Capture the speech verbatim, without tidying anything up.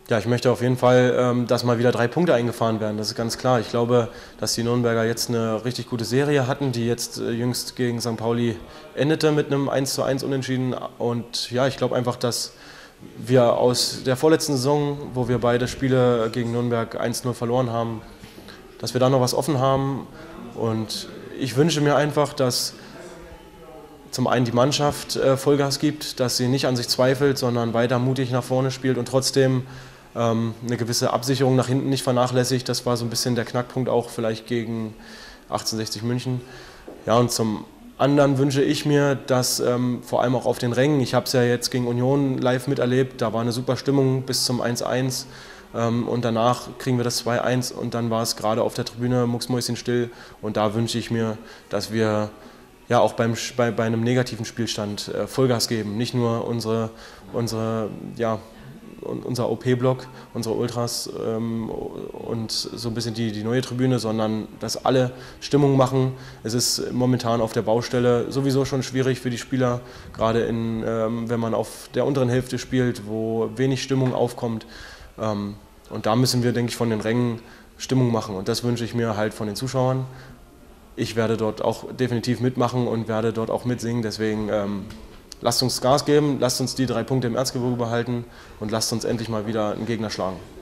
Ja, ich möchte auf jeden Fall, ähm, dass mal wieder drei Punkte eingefahren werden, das ist ganz klar. Ich glaube, dass die Nürnberger jetzt eine richtig gute Serie hatten, die jetzt äh, jüngst gegen Sankt Pauli endete mit einem eins zu eins Unentschieden. Und ja, ich glaube einfach, dass wir aus der vorletzten Saison, wo wir beide Spiele gegen Nürnberg eins zu null verloren haben, dass wir da noch was offen haben. Und ich wünsche mir einfach, dass zum einen die Mannschaft äh, Vollgas gibt, dass sie nicht an sich zweifelt, sondern weiter mutig nach vorne spielt und trotzdem ähm, eine gewisse Absicherung nach hinten nicht vernachlässigt. Das war so ein bisschen der Knackpunkt auch vielleicht gegen achtzehnhundertsechzig München. Ja, und zum anderen wünsche ich mir, dass ähm, vor allem auch auf den Rängen, ich habe es ja jetzt gegen Union live miterlebt, da war eine super Stimmung bis zum eins eins. Ähm, und danach kriegen wir das zwei eins und dann war es gerade auf der Tribüne mucksmäuschenstill. Und da wünsche ich mir, dass wir ja auch beim, bei, bei einem negativen Spielstand äh, Vollgas geben. Nicht nur unsere, unsere, ja, unser O P-Block, unsere Ultras ähm, und so ein bisschen die, die neue Tribüne, sondern dass alle Stimmung machen. Es ist momentan auf der Baustelle sowieso schon schwierig für die Spieler, gerade in, ähm, wenn man auf der unteren Hälfte spielt, wo wenig Stimmung aufkommt. Ähm, und da müssen wir, denke ich, von den Rängen Stimmung machen. Und das wünsche ich mir halt von den Zuschauern. Ich werde dort auch definitiv mitmachen und werde dort auch mitsingen. Deswegen ähm, lasst uns Gas geben, lasst uns die drei Punkte im Erzgebirge behalten und lasst uns endlich mal wieder einen Gegner schlagen.